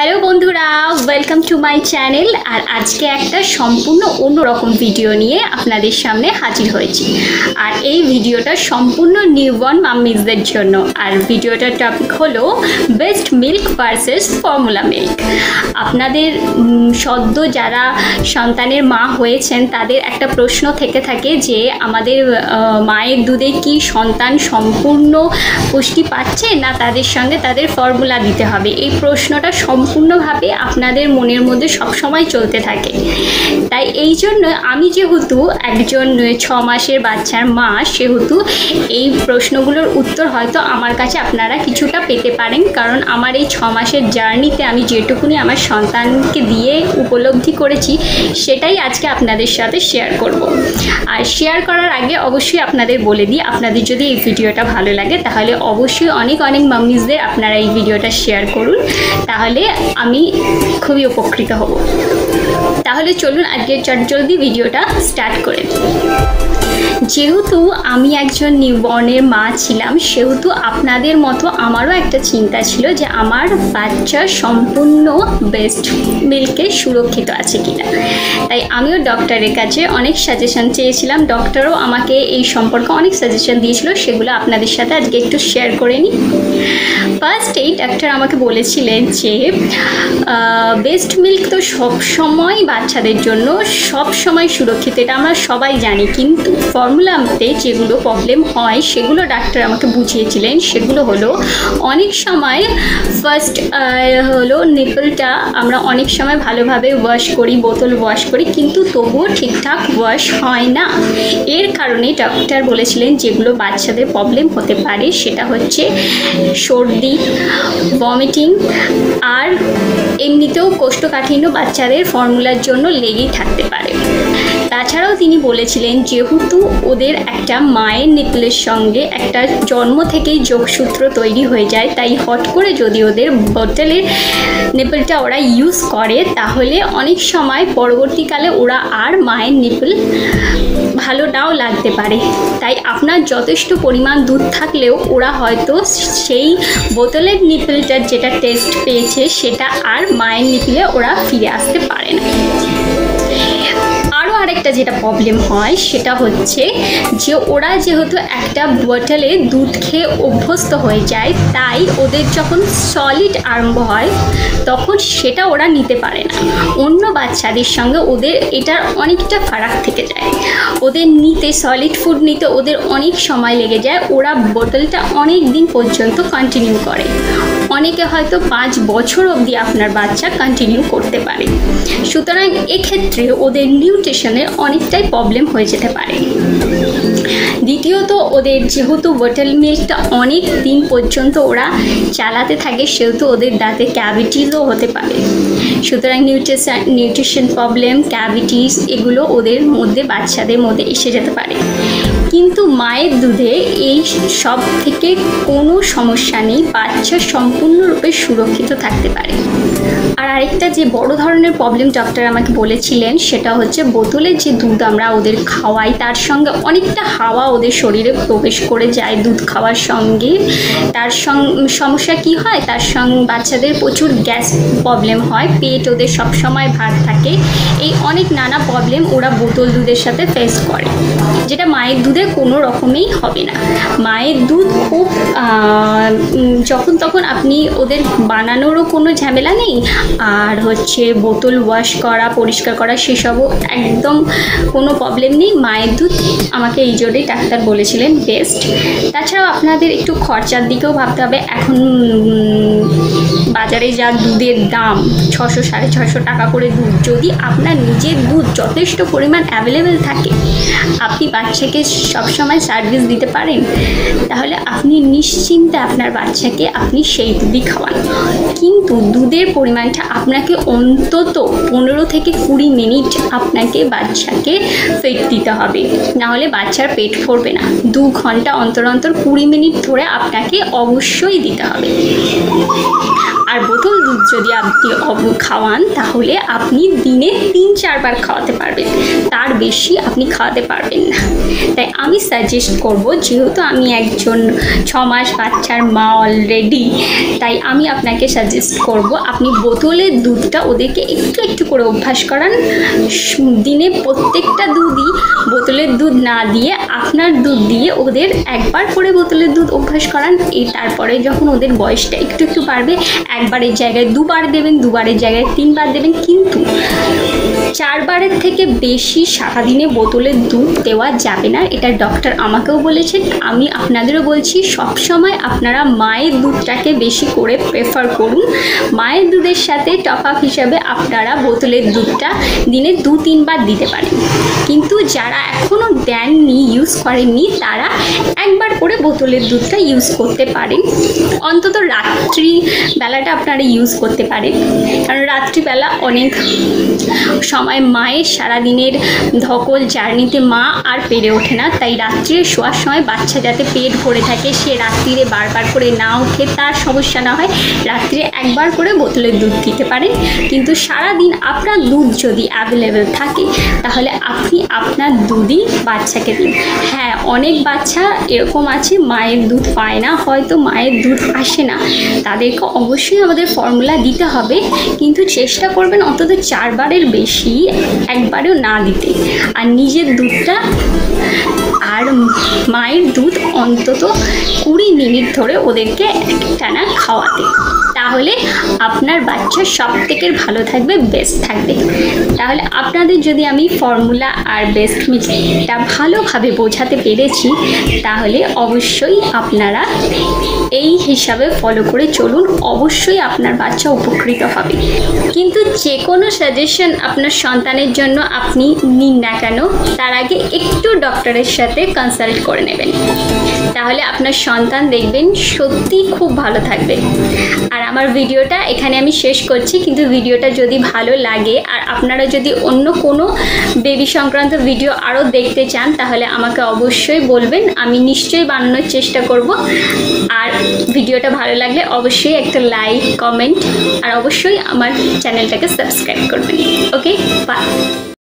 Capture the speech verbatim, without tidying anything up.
Hello বন্ধুরা, welcome to my channel. আর আজকে একটা সম্পূর্ণ অন্যরকম ভিডিও নিয়ে আপনাদের সামনে হাজির হয়েছি। আর এই ভিডিওটা সম্পূর্ণ নিউবর্ন মাম্মিজদের জন্য। আর ভিডিওটার টপিক হলো breast milk versus formula milk. আপনাদের সদ্য যারা সন্তানের মা হয়েছেন তাদের একটা প্রশ্ন থেকে থাকে যে আমাদের মায়ের দুধে কি সন্তান সম্পূর্ণ পুষ্টি পাচ্ছে, না তাদের সঙ্গে তাদের ফর্মুলা দিতে হবে। এই প্রশ্নটা সম্পূর্ণভাবে আপনাদের মনের মধ্যে সবসময় চলতে থাকে। তাই এই জন্য আমি যেহেতু একজন ছ মাসের বাচ্চার মা, সেহেতু এই প্রশ্নগুলোর উত্তর হয়তো আমার কাছে আপনারা কিছুটা পেতে পারেন, কারণ আমার এই ছ মাসের জার্নিতে আমি যেটুকুনি আমার সন্তানকে দিয়ে উপলব্ধি করেছি সেটাই আজকে আপনাদের সাথে শেয়ার করব। আর শেয়ার করার আগে অবশ্যই আপনাদের বলে দিই, আপনাদের যদি এই ভিডিওটা ভালো লাগে তাহলে অবশ্যই অনেক অনেক মাম্মিজদের আপনারা এই ভিডিওটা শেয়ার করুন, তাহলে আমি খুবই উপকৃত হব। তাহলে চলুন আজকে চটজলদি ভিডিওটা স্টার্ট করে। যেহেতু আমি একজন নিউবর্নের মা ছিলাম, সেহেতু আপনাদের মতো আমারও একটা চিন্তা ছিল যে আমার বাচ্চা সম্পূর্ণ বেস্ট মিল্কে সুরক্ষিত আছে কিনা। তাই আমিও ডক্টরের কাছে অনেক সাজেশন চেয়েছিলাম, ডক্টরও আমাকে এই সম্পর্কে অনেক সাজেশন দিয়েছিল, সেগুলো আপনাদের সাথে আজকে একটু শেয়ার করে নিই। ফার্স্টেই ডাক্তার আমাকে বলেছিলেন যে বেস্ট মিল্ক তো সবসময় বাচ্চাদের জন্য সব সময় সুরক্ষিত, এটা আমরা সবাই জানি, কিন্তু ফর্মুলাতে যেগুলো প্রবলেম হয় সেগুলো ডাক্তার আমাকে বুঝিয়েছিলেন। সেগুলো হলো অনেক সময় ফার্স্ট হলো নিপলটা আমরা অনেক সময় ভালোভাবে ওয়াশ করি, বোতল ওয়াশ করি, কিন্তু তবুও ঠিকঠাক ওয়াশ হয় না। এর কারণে ডাক্তার বলেছিলেন যেগুলো বাচ্চাদের প্রবলেম হতে পারে সেটা হচ্ছে সর্দি, ভমিটিং, আর এমনিতেও কোষ্ঠকাঠিন্য বাচ্চাদের ফর্মুলার জন্য লেগেই থাকতে পারে। তাছাড়াও তিনি বলেছিলেন যেহেতু ওদের একটা মায়ের নিপলের সঙ্গে একটা জন্ম থেকেই যোগসূত্র তৈরি হয়ে যায়, তাই হট করে যদি ওদের বোতলের নিপলটা ওরা ইউজ করে তাহলে অনেক সময় পরবর্তীকালে ওরা আর মায়ের নিপল ভালো নাও লাগতে পারে। তাই আপনার যথেষ্ট পরিমাণ দুধ থাকলেও ওরা হয়তো সেই বোতলের নিপলটার যেটা টেস্ট পেয়েছে সেটা আর মায়ের নিপলে ওরা ফিরে আসতে পারে না। আরও আরেকটা যেটা প্রবলেম হয় সেটা হচ্ছে যে ওরা যেহেতু একটা বোতলে দুধ খেয়ে অভ্যস্ত হয়ে যায়, তাই ওদের যখন সলিড আরম্ভ হয় তখন সেটা ওরা নিতে পারে না। অন্য বাচ্চাদের সঙ্গে ওদের এটার অনেকটা ফারাক থেকে যায়, ওদের নিতে সলিড ফুড নিতে ওদের অনেক সময় লেগে যায়, ওরা বোতলটা অনেক দিন পর্যন্ত কন্টিনিউ করে। অনেকে হয়তো পাঁচ বছর অবধি আপনার বাচ্চা কন্টিনিউ করতে পারে। সুতরাং এক্ষেত্রে ওদের নিউট্রিশনের অনেকটাই প্রবলেম হয়ে যেতে পারে। দ্বিতীয়ত ওদের যেহেতু বোতল মিল্কটা অনেক দিন পর্যন্ত ওরা চালাতে থাকে, সেহেতু ওদের দাঁতে ক্যাভিটিসও হতে পারে। সুতরাং নিউট্রিশন নিউট্রিশন প্রবলেম, ক্যাভিটিস এগুলো ওদের মধ্যে বাচ্চাদের মধ্যে এসে যেতে পারে। কিন্তু মায়ের দুধে এই সব থেকে কোনো সমস্যা নেই, বাচ্চা সম্পূর্ণরূপে সুরক্ষিত থাকতে পারে। আর আরেকটা যে বড় ধরনের প্রবলেম ডক্টর আমাকে বলেছিলেন সেটা হচ্ছে বোতলের যে দুধ আমরা ওদের খাওয়াই তার সঙ্গে অনেকটা হাওয়া ওদের শরীরে প্রবেশ করে যায় দুধ খাওয়ার সঙ্গে। তার সমস্যা কি হয়, তার সঙ্গে বাচ্চাদের প্রচুর গ্যাস প্রবলেম হয়, পেট ওদের সবসময় ভার থাকে, এই অনেক নানা প্রবলেম ওরা বোতল দুধের সাথে ফেস করে, যেটা মায়ের দুধে কোনো রকমেই হবে না। মায়ের দুধ খুব যখন তখন আপনি ওদের বানানোরও কোনো ঝামেলা নেই, আর হচ্ছে বোতল ওয়াশ করা পরিষ্কার করা সেসবও একদম কোনো প্রবলেম নেই। মায়ের দুধ আমাকে এই জন্যই ডাক্তার বলেছিলেন বেস্ট। তাছাড়াও আপনাদের একটু খরচার দিকেও ভাবতে হবে। এখন বাজারে যা দুধের দাম, ছশো সাড়ে ছশো টাকা করে দুধ, যদি আপনার নিজের দুধ যথেষ্ট পরিমাণ অ্যাভেলেবেল থাকে, আপনি বাচ্চাকে সবসময় সার্ভিস দিতে পারেন, তাহলে আপনি নিশ্চিন্তে আপনার বাচ্চাকে আপনি সেই দুধই খাওয়ান। কিন্তু দুধের পরিমাণটা আপনাকে অন্তত পনেরো থেকে কুড়ি মিনিট আপনাকে বাচ্চাকে ফিড দিতে হবে, নাহলে বাচ্চার পেট ভরবে না। দু ঘন্টা অন্তর অন্তর কুড়ি মিনিট ধরে আপনাকে অবশ্যই দিতে হবে। আর বোতল দুধ যদি আপনি খাওয়ান তাহলে আপনি দিনে তিন চারবার খাওয়াতে পারবেন, তার বেশি আপনি খাওয়াতে পারবেন না। তাই আমি সাজেস্ট করব, যেহেতু আমি একজন ছ মাস বাচ্চার মা অলরেডি, তাই আমি আপনাকে সাজেস্ট করব আপনি বোতলের দুধটা ওদেরকে একটু একটু করে অভ্যাস করান। দিনে প্রত্যেকটা দুধই বোতলের দুধ না দিয়ে আপনার দুধ দিয়ে ওদের একবার করে বোতলের দুধ অভ্যাস করান। এই তারপরে যখন ওদের বয়সটা একটু একটু বাড়বে, একবারের জায়গায় দুবার দেবেন, দুবারের জায়গায় তিনবার দেবেন, কিন্তু চারবারের থেকে বেশি সারাদিনে বোতলের দুধ দেওয়া যাবে না। এটা ডক্টর আমাকেও বলেছেন, আমি আপনাদেরও বলছি। সবসময় আপনারা মায়ের দুধটাকে বেশি করে প্রেফার করুন। মায়ের দুধের সাথে টপ আপ হিসাবে আপনারা বোতলের দুধটা দিনে দু তিনবার দিতে পারেন, কিন্তু যারা এখনও দেননি, ইউজ করেননি, তারা একবার করে বোতলের দুধটা ইউজ করতে পারেন। অন্তত রাত্রি বেলাটা আপনারা ইউজ করতে পারেন, কারণ রাত্রিবেলা অনেক সময় মায়ের সারাদিনের ধকল জার্নিতে মা আর পেরে ওঠে না। তাই রাত্রে শোয়ার সময় বাচ্চা যাতে পেট ভরে থাকে, সে রাত্রিরে বারবার করে না ওঠে, তার সমস্যা না হয়, রাত্রে একবার করে বোতলের দুধ দিতে পারেন। কিন্তু সারাদিন আপনার দুধ যদি অ্যাভেলেবেল থাকে তাহলে আপনি আপনার দুধই বাচ্চাকে দিন। হ্যাঁ, অনেক বাচ্চা এরকম আছে মায়ের দুধ পায় না, হয়তো মায়ের দুধ আসে না, তাদেরকে অবশ্যই আমাদের ফর্মুলা দিতে হবে, কিন্তু চেষ্টা করবেন অন্তত চারবারের বেশি একবারেও না দিতে। আর নিজের দুধটা আর মায়ের দুধ অন্তত কুড়ি মিনিট ধরে ওদেরকে একটানা খাওয়াতে, তাহলে আপনার বাচ্চা সব থেকে ভালো থাকবে, বেস্ট থাকবে। তাহলে আপনাদের যদি আমি ফর্মুলা আর বেস্ট মিল্কটা ভালোভাবে বোঝাতে পেরেছি, তাহলে অবশ্যই আপনারা এই হিসাবে ফলো করে চলুন, অবশ্যই আপনার বাচ্চা উপকৃত হবে। কিন্তু যে কোনো সাজেশন আপনার সন্তানের জন্য আপনি নিন না কেন, তার আগে একটু ডক্টরের সাথে কনসাল্ট করে নেবেন, তাহলে আপনার সন্তান দেখবেন সত্যি খুব ভালো থাকবে। আর আমার ভিডিওটা এখানে আমি শেষ করছি, কিন্তু ভিডিওটা যদি ভালো লাগে আর আপনারা যদি অন্য কোনো বেবি সংক্রান্ত ভিডিও আরও দেখতে চান, তাহলে আমাকে অবশ্যই বলবেন, আমি নিশ্চয়ই বানানোর চেষ্টা করব। আর ভিডিওটা ভালো লাগলে অবশ্যই একটা লাইক, কমেন্ট আর অবশ্যই আমার চ্যানেলটাকে সাবস্ক্রাইব করবেন। Okay, by.